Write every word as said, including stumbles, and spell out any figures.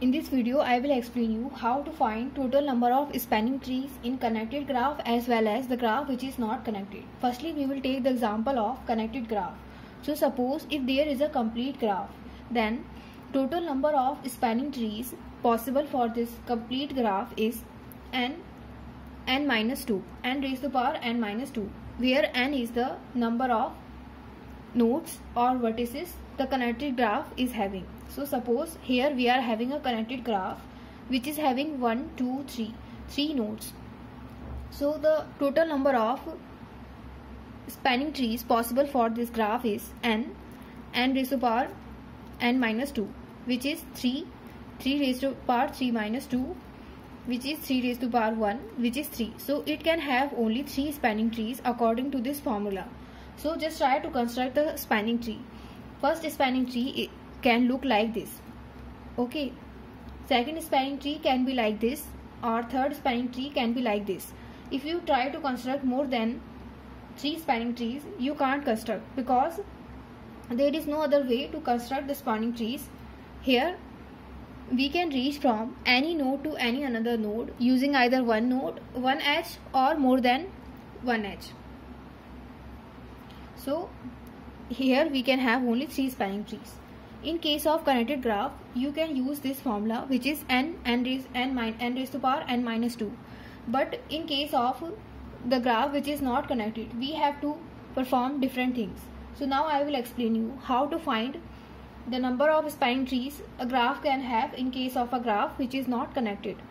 In this video, I will explain you how to find total number of spanning trees in connected graph as well as the graph which is not connected. Firstly, we will take the example of connected graph. So suppose if there is a complete graph, then total number of spanning trees possible for this complete graph is n n minus two, n raised to the power n minus two, where n is the number of nodes or vertices the connected graph is having. So suppose here we are having a connected graph which is having one, two, three, three nodes. So the total number of spanning trees possible for this graph is n, n raised to the power n minus two, which is three, three raised to the power three minus two, which is three raised to the power one, which is three. So it can have only three spanning trees according to this formula. So just try to construct the spanning tree. First spanning tree can look like this. Okay. Second spanning tree can be like this, or third spanning tree can be like this. If you try to construct more than three spanning trees, you can't construct because there is no other way to construct the spanning trees. Here we can reach from any node to any another node using either one node, one edge, or more than one edge. So here we can have only three spanning trees. In case of connected graph, you can use this formula which is n n raised n min n raised to the power n minus two. But in case of the graph which is not connected, we have to perform different things. So now I will explain you how to find the number of spanning trees a graph can have in case of a graph which is not connected.